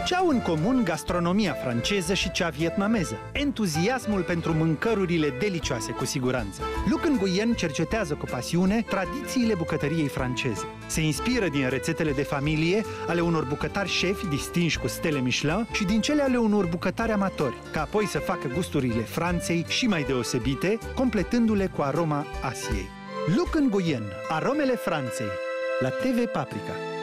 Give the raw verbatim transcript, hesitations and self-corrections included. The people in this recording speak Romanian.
Ce au în comun gastronomia franceză și cea vietnameză? Entuziasmul pentru mâncărurile delicioase, cu siguranță. Luc Nguyen cercetează cu pasiune tradițiile bucătăriei franceze. Se inspiră din rețetele de familie ale unor bucătari șefi distinși cu stele Michelin și din cele ale unor bucătari amatori, ca apoi să facă gusturile Franței și mai deosebite, completându-le cu aroma Asiei. Luc Nguyen, aromele Franței, la T V Paprika.